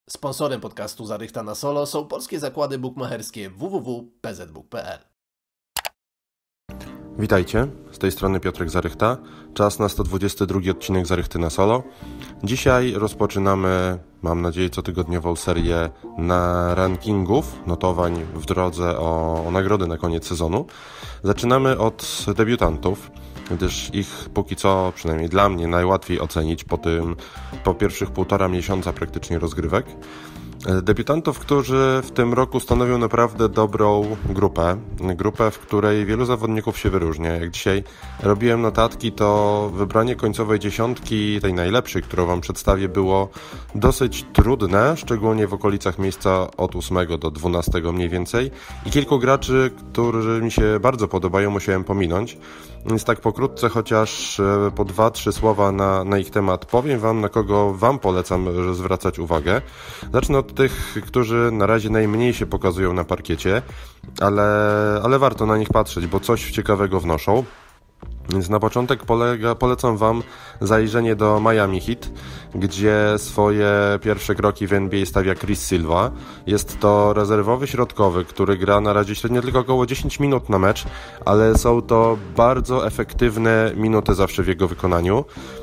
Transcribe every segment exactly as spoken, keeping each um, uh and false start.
Sponsorem podcastu Zarychta na Solo są polskie zakłady bukmacherskie w w w kropka p z book kropka p l. Witajcie, z tej strony Piotrek Zarychta. Czas na sto dwudziesty drugi odcinek Zarychty na Solo. Dzisiaj rozpoczynamy, mam nadzieję, cotygodniową serię na rankingów, notowań w drodze o, o nagrody na koniec sezonu. Zaczynamy od debiutantów, gdyż ich póki co, przynajmniej dla mnie, najłatwiej ocenić po tym, po pierwszych półtora miesiąca praktycznie rozgrywek. Debiutantów, którzy w tym roku stanowią naprawdę dobrą grupę. Grupę, w której wielu zawodników się wyróżnia. Jak dzisiaj robiłem notatki, to wybranie końcowej dziesiątki, tej najlepszej, którą Wam przedstawię, było dosyć trudne, szczególnie w okolicach miejsca od ósmego do dwunastego mniej więcej. I kilku graczy, którzy mi się bardzo podobają, musiałem pominąć. Więc tak pokrótce, chociaż po dwa, trzy słowa na, na ich temat powiem Wam, na kogo Wam polecam zwracać uwagę. Zacznę od tych, którzy na razie najmniej się pokazują na parkiecie, ale, ale warto na nich patrzeć, bo coś ciekawego wnoszą. Więc na początek polega, polecam Wam zajrzenie do Miami Heat, gdzie swoje pierwsze kroki w N B A stawia Chris Silva. Jest to rezerwowy środkowy, który gra na razie średnio tylko około dziesięć minut na mecz, ale są to bardzo efektywne minuty zawsze w jego wykonaniu.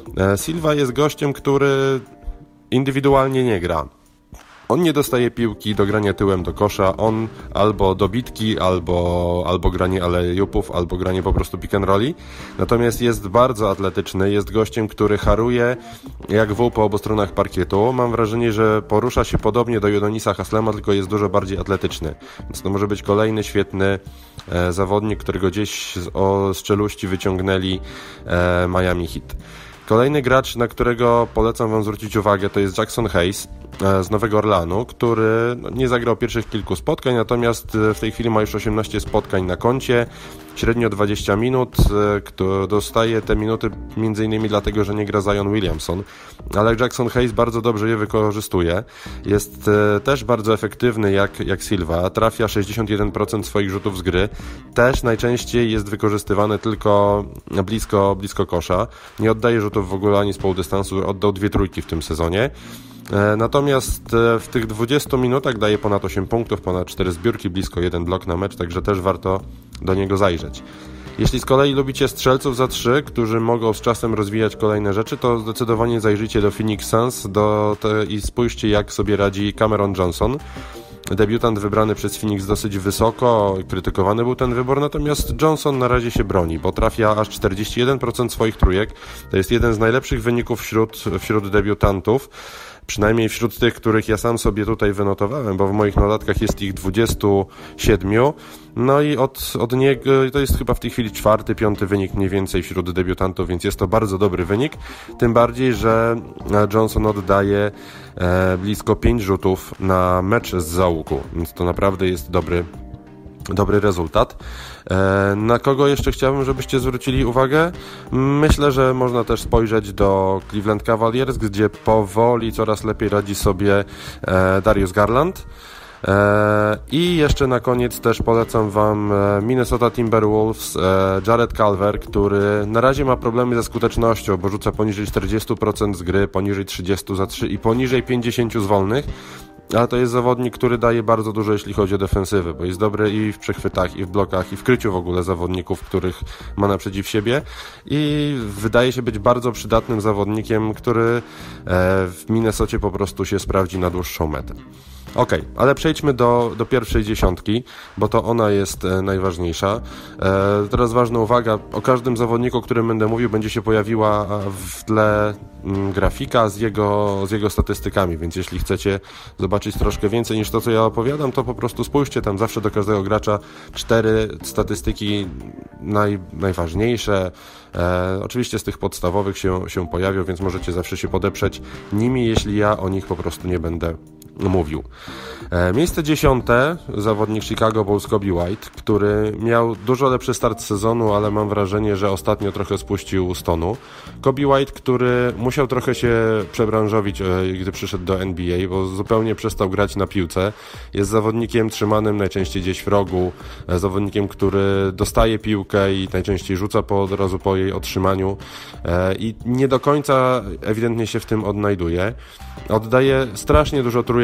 Silva jest gościem, który indywidualnie nie gra. On nie dostaje piłki do grania tyłem do kosza, on albo do bitki, albo, albo granie alley-oopów, albo granie po prostu pick and rolli. Natomiast jest bardzo atletyczny, jest gościem, który haruje jak wół po obu stronach parkietu. Mam wrażenie, że porusza się podobnie do Udonisa Haslema, tylko jest dużo bardziej atletyczny. Więc to może być kolejny świetny e, zawodnik, którego gdzieś z, o, z czeluści wyciągnęli e, Miami Heat. Kolejny gracz, na którego polecam Wam zwrócić uwagę, to jest Jackson Hayes z Nowego Orleanu, który nie zagrał pierwszych kilku spotkań, natomiast w tej chwili ma już osiemnaście spotkań na koncie, średnio dwadzieścia minut, kto dostaje te minuty między innymi dlatego, że nie gra Zion Williamson, ale Jackson Hayes bardzo dobrze je wykorzystuje. Jest też bardzo efektywny jak, jak Silva, trafia sześćdziesiąt jeden procent swoich rzutów z gry, też najczęściej jest wykorzystywany tylko blisko, blisko kosza, nie oddaje rzutów w ogóle ani z półdystansu, oddał dwie trójki w tym sezonie. Natomiast w tych dwudziestu minutach daje ponad osiem punktów, ponad cztery zbiórki, blisko jeden blok na mecz, także też warto do niego zajrzeć. Jeśli z kolei lubicie strzelców za trzy, którzy mogą z czasem rozwijać kolejne rzeczy, to zdecydowanie zajrzyjcie do Phoenix Suns do te, i spójrzcie, jak sobie radzi Cameron Johnson. Debiutant wybrany przez Phoenix dosyć wysoko, krytykowany był ten wybór, natomiast Johnson na razie się broni, bo trafia aż czterdzieści jeden procent swoich trójek. To jest jeden z najlepszych wyników wśród, wśród debiutantów. Przynajmniej wśród tych, których ja sam sobie tutaj wynotowałem, bo w moich notatkach jest ich dwudziestu siedmiu. No i od, od niego, to jest chyba w tej chwili czwarty, piąty wynik mniej więcej wśród debiutantów, więc jest to bardzo dobry wynik. Tym bardziej, że Johnson oddaje e, blisko pięć rzutów na mecz z załuku, więc to naprawdę jest dobry Dobry rezultat. Na kogo jeszcze chciałbym, żebyście zwrócili uwagę? Myślę, że można też spojrzeć do Cleveland Cavaliers, gdzie powoli coraz lepiej radzi sobie Darius Garland. I jeszcze na koniec też polecam Wam Minnesota Timberwolves, Jared Culver, który na razie ma problemy ze skutecznością, bo rzuca poniżej czterdzieści procent z gry, poniżej trzydzieści za trzy i poniżej pięćdziesiąt z wolnych. Ale to jest zawodnik, który daje bardzo dużo, jeśli chodzi o defensywę, bo jest dobry i w przechwytach, i w blokach, i w kryciu w ogóle zawodników, których ma naprzeciw siebie i wydaje się być bardzo przydatnym zawodnikiem, który w Minnesocie po prostu się sprawdzi na dłuższą metę. Okej, okay, ale przejdźmy do, do pierwszej dziesiątki, bo to ona jest e, najważniejsza. E, teraz ważna uwaga, o każdym zawodniku, o którym będę mówił, będzie się pojawiła w tle m, grafika z jego, z jego statystykami, więc jeśli chcecie zobaczyć troszkę więcej niż to, co ja opowiadam, to po prostu spójrzcie tam zawsze do każdego gracza cztery statystyki naj, najważniejsze. E, oczywiście z tych podstawowych się, się pojawią, więc możecie zawsze się podeprzeć nimi, jeśli ja o nich po prostu nie będę mówił. E, miejsce dziesiąte, zawodnik Chicago Bulls Coby White, który miał dużo lepszy start sezonu, ale mam wrażenie, że ostatnio trochę spuścił z tonu. Coby White, który musiał trochę się przebranżowić, e, gdy przyszedł do N B A, bo zupełnie przestał grać na piłce. Jest zawodnikiem trzymanym najczęściej gdzieś w rogu, e, zawodnikiem, który dostaje piłkę i najczęściej rzuca po, od razu po jej otrzymaniu e, i nie do końca ewidentnie się w tym odnajduje. Oddaje strasznie dużo trójek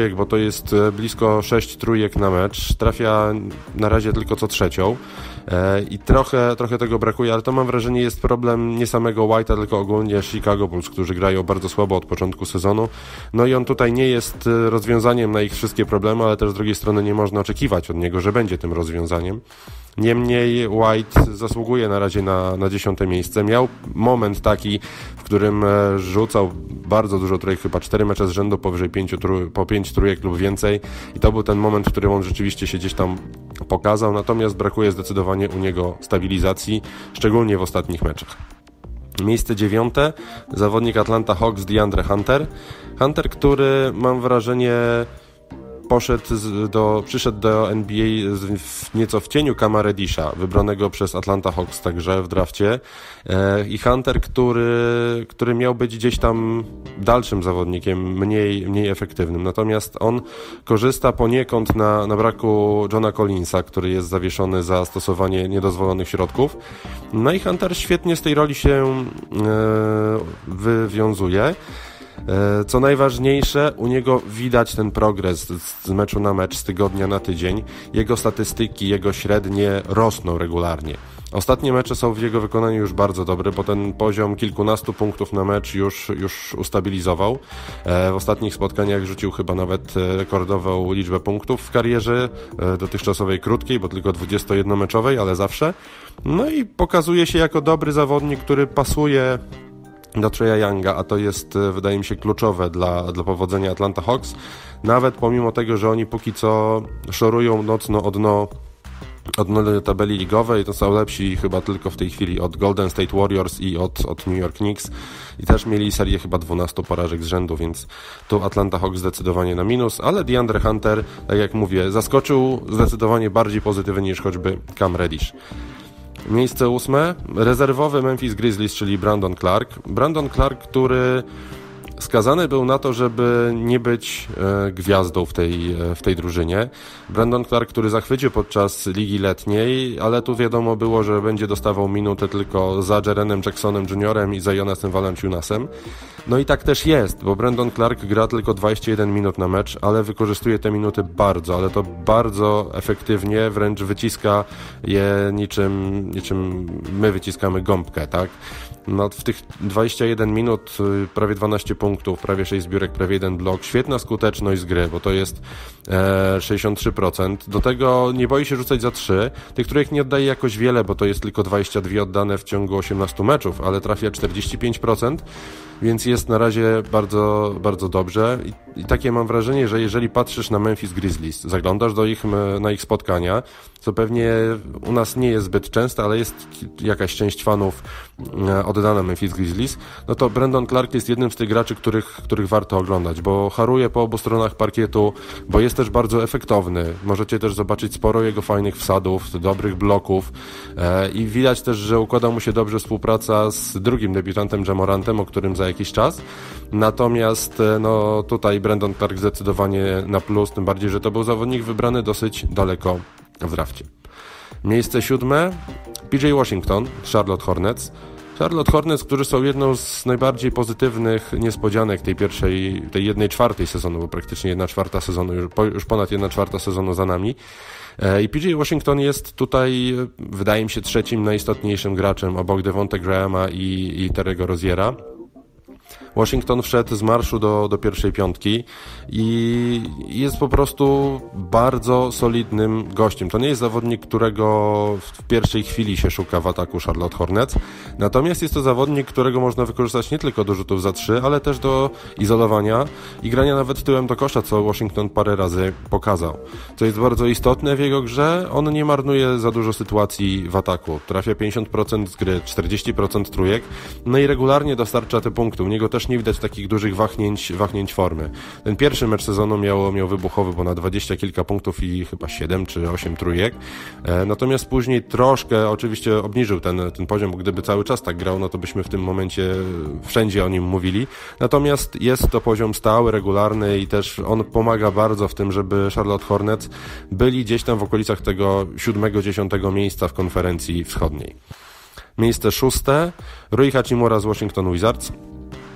trójek, bo to jest blisko sześć trójek na mecz. Trafia na razie tylko co trzecią i trochę, trochę tego brakuje, ale to mam wrażenie jest problem nie samego White'a, tylko ogólnie Chicago Bulls, którzy grają bardzo słabo od początku sezonu. No i on tutaj nie jest rozwiązaniem na ich wszystkie problemy, ale też z drugiej strony nie można oczekiwać od niego, że będzie tym rozwiązaniem. Niemniej White zasługuje na razie na, na dziesiąte miejsce. Miał moment taki, w którym rzucał bardzo dużo trójek, chyba cztery mecze z rzędu powyżej pięciu, po pięć trójek lub więcej i to był ten moment, w którym on rzeczywiście się gdzieś tam pokazał, natomiast brakuje zdecydowanie u niego stabilizacji, szczególnie w ostatnich meczach. Miejsce dziewiąte, zawodnik Atlanta Hawks DeAndre Hunter. Hunter, który mam wrażenie poszedł do, przyszedł do N B A w, nieco w cieniu Cama Reddisha, wybranego przez Atlanta Hawks także w drafcie. E, I Hunter, który, który miał być gdzieś tam dalszym zawodnikiem, mniej, mniej efektywnym. Natomiast on korzysta poniekąd na, na braku Johna Collinsa, który jest zawieszony za stosowanie niedozwolonych środków. No i Hunter świetnie z tej roli się e, wywiązuje. Co najważniejsze, u niego widać ten progres z meczu na mecz, z tygodnia na tydzień. Jego statystyki, jego średnie rosną regularnie. Ostatnie mecze są w jego wykonaniu już bardzo dobre, bo ten poziom kilkunastu punktów na mecz już, już ustabilizował. W ostatnich spotkaniach rzucił chyba nawet rekordową liczbę punktów w karierze dotychczasowej krótkiej, bo tylko dwudziestojednomeczowej, ale zawsze. No i pokazuje się jako dobry zawodnik, który pasuje do Treya Younga, a to jest, wydaje mi się, kluczowe dla, dla powodzenia Atlanta Hawks, nawet pomimo tego, że oni póki co szorują mocno o dno, o dno tabeli ligowej, to są lepsi chyba tylko w tej chwili od Golden State Warriors i od, od New York Knicks i też mieli serię chyba dwunastu porażek z rzędu, więc tu Atlanta Hawks zdecydowanie na minus, ale DeAndre Hunter, tak jak mówię, zaskoczył zdecydowanie bardziej pozytywnie niż choćby Cam Reddish. Miejsce ósme, rezerwowy Memphis Grizzlies, czyli Brandon Clark. Brandon Clark, który skazany był na to, żeby nie być e, gwiazdą w tej, e, w tej drużynie. Brandon Clark, który zachwycił podczas ligi letniej, ale tu wiadomo było, że będzie dostawał minutę tylko za Jarenem Jacksonem juniorem i za Jonasem Valanciunasem. No i tak też jest, bo Brandon Clark gra tylko dwadzieścia jeden minut na mecz, ale wykorzystuje te minuty bardzo, ale to bardzo efektywnie, wręcz wyciska je niczym, niczym my wyciskamy gąbkę, tak? No, w tych dwadzieścia jeden minut prawie dwanaście punktów, prawie sześć zbiórek, prawie jeden blok. Świetna skuteczność z gry, bo to jest e, sześćdziesiąt trzy procent. Do tego nie boi się rzucać za trzy. Tych trójek nie oddaje jakoś wiele, bo to jest tylko dwadzieścia dwa oddane w ciągu osiemnastu meczów, ale trafia czterdzieści pięć procent, więc jest na razie bardzo, bardzo dobrze. I, I takie mam wrażenie, że jeżeli patrzysz na Memphis Grizzlies, zaglądasz do ich, na ich spotkania, co pewnie u nas nie jest zbyt często, ale jest jakaś część fanów oddana Memphis Grizzlies, no to Brandon Clark jest jednym z tych graczy, których, których warto oglądać, bo haruje po obu stronach parkietu, bo jest też bardzo efektowny. Możecie też zobaczyć sporo jego fajnych wsadów, dobrych bloków e, i widać też, że układa mu się dobrze współpraca z drugim debiutantem Ja Morantem, o którym za jakiś czas. Natomiast no tutaj Brandon Clark zdecydowanie na plus, tym bardziej, że to był zawodnik wybrany dosyć daleko w drafcie. Miejsce siódme, P J Washington, Charlotte Hornets. Charlotte Hornets, którzy są jedną z najbardziej pozytywnych niespodzianek tej pierwszej, tej jednej czwartej sezonu, bo praktycznie jedna czwarta sezonu, już, już ponad jedna czwarta sezonu za nami. I P J Washington jest tutaj, wydaje mi się, trzecim najistotniejszym graczem obok Devonte Grahama i, i Terry'ego Roziera. Washington wszedł z marszu do, do pierwszej piątki i jest po prostu bardzo solidnym gościem. To nie jest zawodnik, którego w pierwszej chwili się szuka w ataku Charlotte Hornets, natomiast jest to zawodnik, którego można wykorzystać nie tylko do rzutów za trzy, ale też do izolowania i grania nawet tyłem do kosza, co Washington parę razy pokazał. Co jest bardzo istotne w jego grze, on nie marnuje za dużo sytuacji w ataku. Trafia pięćdziesiąt procent z gry, czterdzieści procent trójek, no i regularnie dostarcza te punkty. U niego też nie widać takich dużych wahnięć, wahnięć formy. Ten pierwszy mecz sezonu miał, miał wybuchowy, bo na dwadzieścia kilka punktów i chyba siedem czy osiem trójek. E, natomiast później troszkę oczywiście obniżył ten, ten poziom, bo gdyby cały czas tak grał, no to byśmy w tym momencie wszędzie o nim mówili. Natomiast jest to poziom stały, regularny i też on pomaga bardzo w tym, żeby Charlotte Hornets byli gdzieś tam w okolicach tego siódmego, dziesiątego miejsca w konferencji wschodniej. Miejsce szóste, Rui Hachimura z Washington Wizards.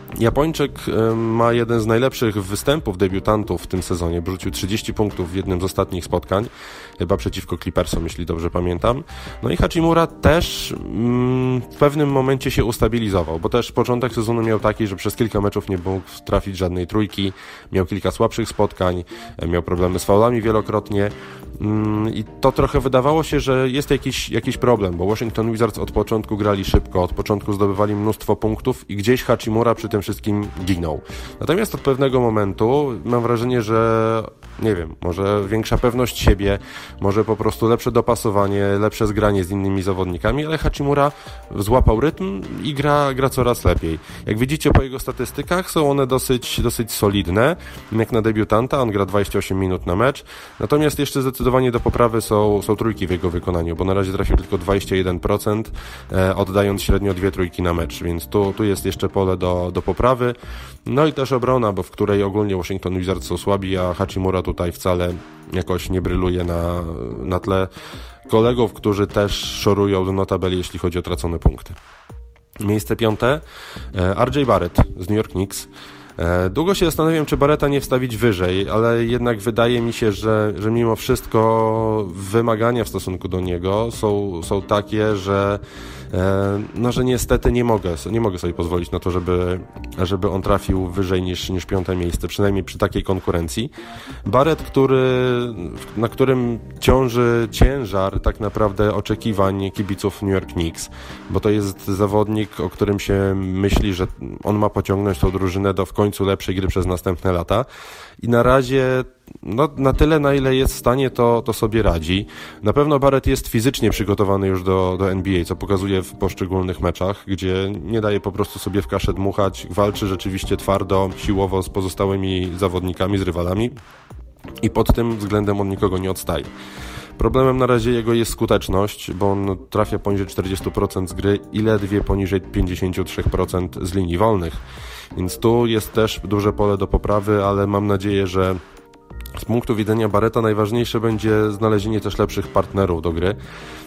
Japończyk ma jeden z najlepszych występów debiutantów w tym sezonie. Wrzucił trzydzieści punktów w jednym z ostatnich spotkań, chyba przeciwko Clippersom, jeśli dobrze pamiętam. No i Hachimura też mm, w pewnym momencie się ustabilizował, bo też początek sezonu miał taki, że przez kilka meczów nie mógł trafić żadnej trójki, miał kilka słabszych spotkań, miał problemy z faulami wielokrotnie mm, i to trochę wydawało się, że jest jakiś, jakiś problem, bo Washington Wizards od początku grali szybko, od początku zdobywali mnóstwo punktów i gdzieś Hachimura przy tym wszystkim ginął. Natomiast od pewnego momentu mam wrażenie, że nie wiem, może większa pewność siebie, może po prostu lepsze dopasowanie, lepsze zgranie z innymi zawodnikami, ale Hachimura złapał rytm i gra, gra coraz lepiej. Jak widzicie po jego statystykach, są one dosyć, dosyć solidne, jak na debiutanta, on gra dwadzieścia osiem minut na mecz, natomiast jeszcze zdecydowanie do poprawy są, są trójki w jego wykonaniu, bo na razie trafił tylko dwadzieścia jeden procent, e, oddając średnio dwie trójki na mecz, więc tu, tu jest jeszcze pole do, do poprawy. No i też obrona, bo w której ogólnie Washington Wizards są słabi, a Hachimura tutaj wcale jakoś nie bryluje na, na tle kolegów, którzy też szorują na tabeli, jeśli chodzi o tracone punkty. Miejsce piąte, R J Barrett z New York Knicks. Długo się zastanawiam, czy Barretta nie wstawić wyżej, ale jednak wydaje mi się, że, że mimo wszystko wymagania w stosunku do niego są, są takie, że no, że niestety nie mogę, nie mogę sobie pozwolić na to, żeby, żeby on trafił wyżej niż, niż piąte miejsce, przynajmniej przy takiej konkurencji. Barrett, który, na którym ciąży ciężar tak naprawdę oczekiwań kibiców New York Knicks, bo to jest zawodnik, o którym się myśli, że on ma pociągnąć tą drużynę do w końcu lepszej gry przez następne lata i na razie no, na tyle, na ile jest w stanie, to, to sobie radzi. Na pewno Barrett jest fizycznie przygotowany już do, do N B A, co pokazuje w poszczególnych meczach, gdzie nie daje po prostu sobie w kaszę dmuchać, walczy rzeczywiście twardo, siłowo z pozostałymi zawodnikami, z rywalami i pod tym względem on nikogo nie odstaje. Problemem na razie jego jest skuteczność, bo on trafia poniżej czterdzieści procent z gry i ledwie poniżej pięćdziesiąt trzy procent z linii wolnych. Więc tu jest też duże pole do poprawy, ale mam nadzieję, że z punktu widzenia Barretta najważniejsze będzie znalezienie też lepszych partnerów do gry,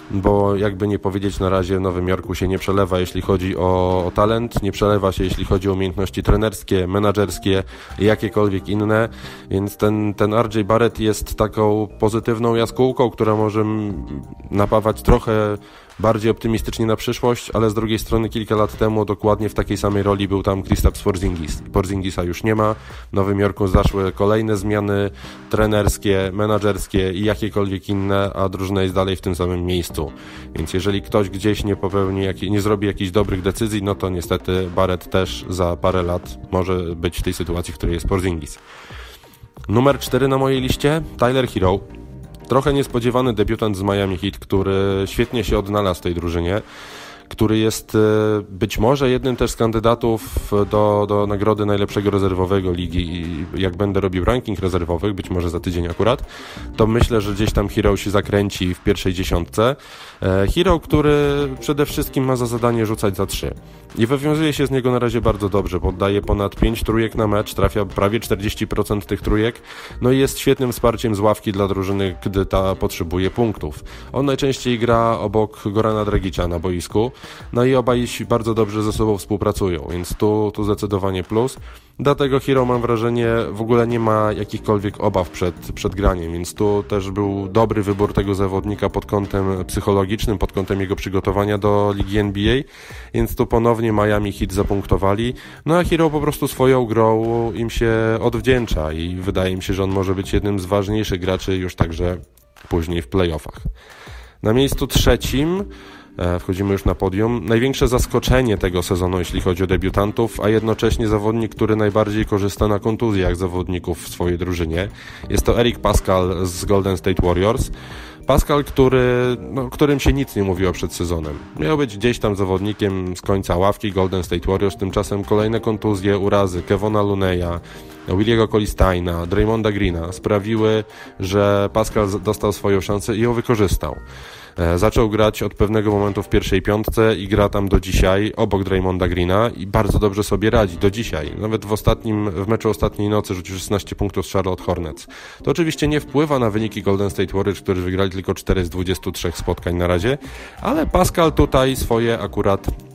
bo jakby nie powiedzieć, na razie w Nowym Jorku się nie przelewa, jeśli chodzi o, o talent, nie przelewa się, jeśli chodzi o umiejętności trenerskie, menadżerskie, jakiekolwiek inne, więc ten, ten R J Barrett jest taką pozytywną jaskółką, która może napawać trochę bardziej optymistycznie na przyszłość, ale z drugiej strony kilka lat temu dokładnie w takiej samej roli był tam Kristaps Porzingis. Porzingisa już nie ma, w Nowym Jorku zaszły kolejne zmiany trenerskie, menadżerskie i jakiekolwiek inne, a drużyna jest dalej w tym samym miejscu. Więc jeżeli ktoś gdzieś nie popełni, nie zrobi jakichś dobrych decyzji, no to niestety Barrett też za parę lat może być w tej sytuacji, w której jest Porzingis. Numer cztery na mojej liście, Tyler Herro. Trochę niespodziewany debiutant z Miami Heat, który świetnie się odnalazł w tej drużynie, który jest być może jednym też z kandydatów do, do nagrody najlepszego rezerwowego ligi i jak będę robił ranking rezerwowych, być może za tydzień akurat, to myślę, że gdzieś tam Herro się zakręci w pierwszej dziesiątce. Herro, który przede wszystkim ma za zadanie rzucać za trzy i wywiązuje się z niego na razie bardzo dobrze, bo oddaje ponad pięć trójek na mecz, trafia prawie czterdzieści procent tych trójek, no i jest świetnym wsparciem z ławki dla drużyny, gdy ta potrzebuje punktów. On najczęściej gra obok Gorana Dragicia na boisku, no i obaj bardzo dobrze ze sobą współpracują, więc tu, tu zdecydowanie plus. Dlatego Herro, mam wrażenie, w ogóle nie ma jakichkolwiek obaw przed, przed graniem, więc tu też był dobry wybór tego zawodnika pod kątem psychologicznym, pod kątem jego przygotowania do ligi N B A, więc tu ponownie Miami Heat zapunktowali, no a Herro po prostu swoją grą im się odwdzięcza i wydaje mi się, że on może być jednym z ważniejszych graczy już także później w playoffach. Na miejscu trzecim wchodzimy już na podium. Największe zaskoczenie tego sezonu, jeśli chodzi o debiutantów, a jednocześnie zawodnik, który najbardziej korzysta na kontuzjach zawodników w swojej drużynie. Jest to Eric Paschall z Golden State Warriors. Pascal, który, no, którym się nic nie mówiło przed sezonem. Miał być gdzieś tam zawodnikiem z końca ławki Golden State Warriors, tymczasem kolejne kontuzje, urazy Kevona Looney'a, Williego Colisteina, Draymonda Greena sprawiły, że Pascal dostał swoją szansę i ją wykorzystał. Zaczął grać od pewnego momentu w pierwszej piątce i gra tam do dzisiaj obok Draymonda Greena i bardzo dobrze sobie radzi do dzisiaj. Nawet w ostatnim, w meczu ostatniej nocy rzucił szesnaście punktów z Charlotte Hornets. To oczywiście nie wpływa na wyniki Golden State Warriors, którzy wygrali tylko cztery z dwudziestu trzech spotkań na razie, ale Pascal tutaj swoje akurat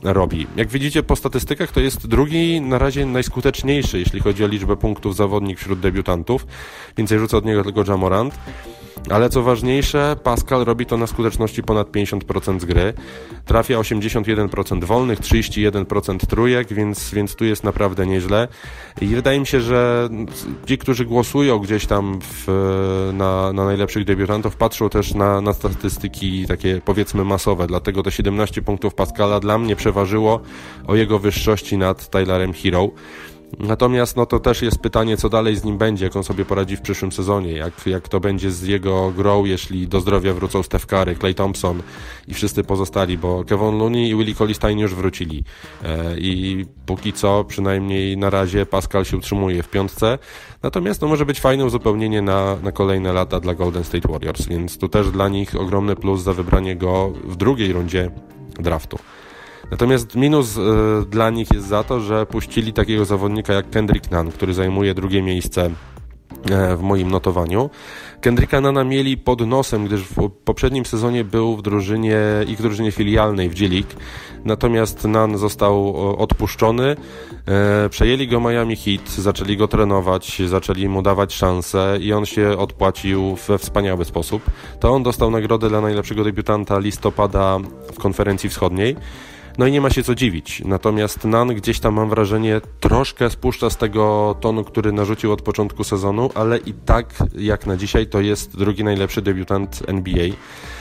robi. Jak widzicie po statystykach, to jest drugi na razie najskuteczniejszy, jeśli chodzi o liczbę punktów zawodnik wśród debiutantów. Więcej rzuca od niego tylko Ja Morant. Ale co ważniejsze, Pascal robi to na skuteczności ponad pięćdziesiąt procent z gry. Trafia osiemdziesiąt jeden procent wolnych, trzydzieści jeden procent trójek, więc, więc tu jest naprawdę nieźle. I wydaje mi się, że ci, którzy głosują gdzieś tam w, na, na najlepszych debiutantów, patrzą też na, na statystyki takie powiedzmy masowe. Dlatego te siedemnaście punktów Pascala dla mnie przeważyło o jego wyższości nad Tylerem Hero. Natomiast no to też jest pytanie, co dalej z nim będzie, jak on sobie poradzi w przyszłym sezonie, jak, jak to będzie z jego grą, jeśli do zdrowia wrócą Steph Curry, Klay Thompson i wszyscy pozostali, bo Kevon Looney i Willie Cauley-Stein już wrócili e, i póki co, przynajmniej na razie, Pascal się utrzymuje w piątce, natomiast to może być fajne uzupełnienie na, na kolejne lata dla Golden State Warriors, więc tu też dla nich ogromny plus za wybranie go w drugiej rundzie draftu. Natomiast minus y, dla nich jest za to, że puścili takiego zawodnika jak Kendrick Nunn, który zajmuje drugie miejsce e, w moim notowaniu. Kendricka Nunna mieli pod nosem, gdyż w poprzednim sezonie był w drużynie, ich drużynie filialnej w G League. Natomiast Nunn został odpuszczony, e, przejęli go Miami Heat, zaczęli go trenować, zaczęli mu dawać szansę i on się odpłacił we wspaniały sposób. To on dostał nagrodę dla najlepszego debiutanta listopada w konferencji wschodniej. No i nie ma się co dziwić. Natomiast Nunn gdzieś tam, mam wrażenie, troszkę spuszcza z tego tonu, który narzucił od początku sezonu, ale i tak jak na dzisiaj to jest drugi najlepszy debiutant N B A.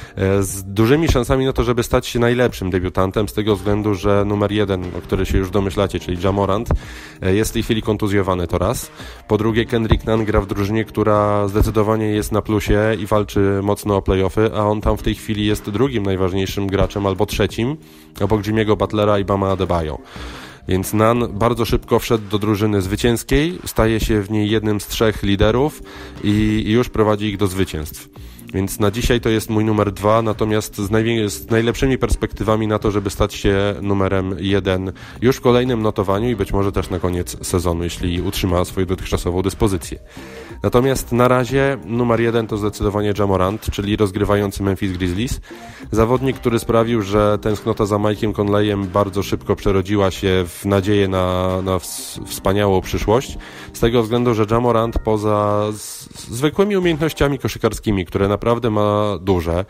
Z dużymi szansami na to, żeby stać się najlepszym debiutantem, z tego względu, że numer jeden, o który się już domyślacie, czyli Ja Morant, jest w tej chwili kontuzjowany, to raz. Po drugie, Kendrick Nunn gra w drużynie, która zdecydowanie jest na plusie i walczy mocno o play-offy, a on tam w tej chwili jest drugim najważniejszym graczem, albo trzecim, obok Jimmy'ego Butlera i Bama Adebayo. Więc Nunn bardzo szybko wszedł do drużyny zwycięskiej, staje się w niej jednym z trzech liderów i, i już prowadzi ich do zwycięstw. Więc na dzisiaj to jest mój numer dwa, natomiast z, najwię- z najlepszymi perspektywami na to, żeby stać się numerem jeden już w kolejnym notowaniu i być może też na koniec sezonu, jeśli utrzyma swoją dotychczasową dyspozycję. Natomiast na razie numer jeden to zdecydowanie Ja Morant, czyli rozgrywający Memphis Grizzlies. Zawodnik, który sprawił, że tęsknota za Mike'iem Conleyem bardzo szybko przerodziła się w nadzieję na, na wspaniałą przyszłość. Z tego względu, że Ja Morant poza z, zwykłymi umiejętnościami koszykarskimi, które naprawdę ma duże,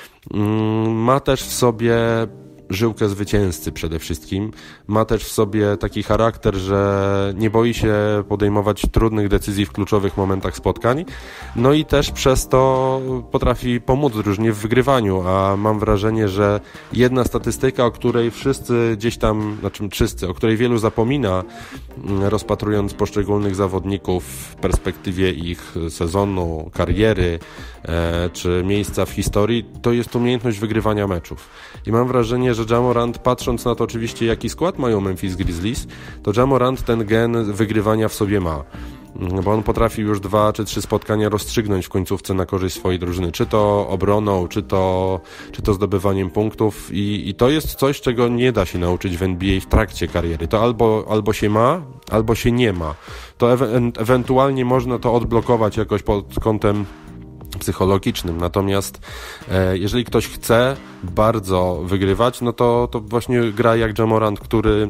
ma też w sobie żyłkę zwycięzcy przede wszystkim. Ma też w sobie taki charakter, że nie boi się podejmować trudnych decyzji w kluczowych momentach spotkań. No i też przez to potrafi pomóc drużynie w wygrywaniu, a mam wrażenie, że jedna statystyka, o której wszyscy gdzieś tam, znaczy wszyscy, o której wielu zapomina, rozpatrując poszczególnych zawodników w perspektywie ich sezonu, kariery e, czy miejsca w historii, to jest umiejętność wygrywania meczów. I mam wrażenie, że Ja Morant, patrząc na to oczywiście, jaki skład mają Memphis Grizzlies, to Ja Morant ten gen wygrywania w sobie ma. Bo on potrafi już dwa czy trzy spotkania rozstrzygnąć w końcówce na korzyść swojej drużyny, czy to obroną, czy to, czy to zdobywaniem punktów i, i to jest coś, czego nie da się nauczyć w N B A w trakcie kariery. To albo, albo się ma, albo się nie ma. To ewe- ewentualnie można to odblokować jakoś pod kątem psychologicznym, natomiast e, jeżeli ktoś chce bardzo wygrywać, no to, to właśnie gra jak Ja Morant, który,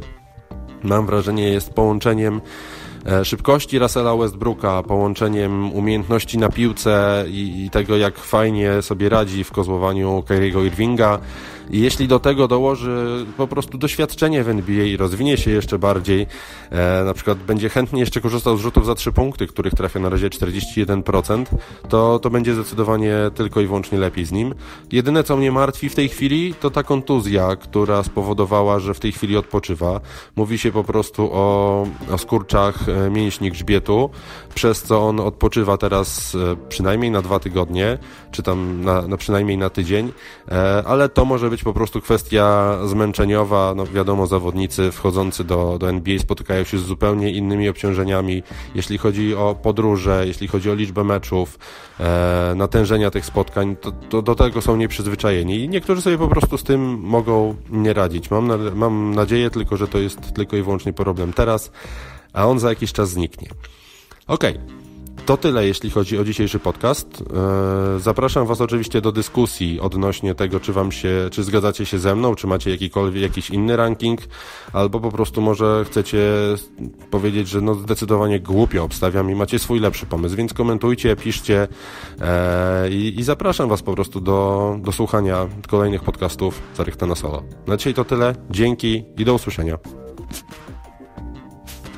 mam wrażenie, jest połączeniem e, szybkości Russella Westbrooka, połączeniem umiejętności na piłce i, i tego, jak fajnie sobie radzi w kozłowaniu Kyriego Irvinga. I jeśli do tego dołoży po prostu doświadczenie w N B A i rozwinie się jeszcze bardziej, e, na przykład będzie chętnie jeszcze korzystał z rzutów za trzy punkty, których trafia na razie czterdzieści jeden procent, to, to będzie zdecydowanie tylko i wyłącznie lepiej z nim. Jedyne, co mnie martwi w tej chwili, to ta kontuzja, która spowodowała, że w tej chwili odpoczywa. Mówi się po prostu o, o skurczach mięśni grzbietu, przez co on odpoczywa teraz e, przynajmniej na dwa tygodnie, czy tam na, na przynajmniej na tydzień, e, ale to może być po prostu kwestia zmęczeniowa. No wiadomo, zawodnicy wchodzący do, do N B A spotykają się z zupełnie innymi obciążeniami, jeśli chodzi o podróże, jeśli chodzi o liczbę meczów, e, natężenia tych spotkań, to, to do tego są nieprzyzwyczajeni i niektórzy sobie po prostu z tym mogą nie radzić. Mam, na, mam nadzieję tylko, że to jest tylko i wyłącznie problem teraz, a on za jakiś czas zniknie. Okej. Okay. To tyle, jeśli chodzi o dzisiejszy podcast. Zapraszam Was oczywiście do dyskusji odnośnie tego, czy Wam się, czy zgadzacie się ze mną, czy macie jakikolwiek, jakiś inny ranking, albo po prostu może chcecie powiedzieć, że no zdecydowanie głupio obstawiam i macie swój lepszy pomysł, więc komentujcie, piszcie i, i zapraszam Was po prostu do, do słuchania kolejnych podcastów Zarychta na Solo. Na dzisiaj to tyle, dzięki i do usłyszenia.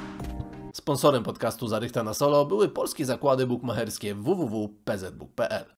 Sponsorem podcastu Zarychta na Solo były polskie zakłady bukmacherskie w w w kropka p z book kropka p l.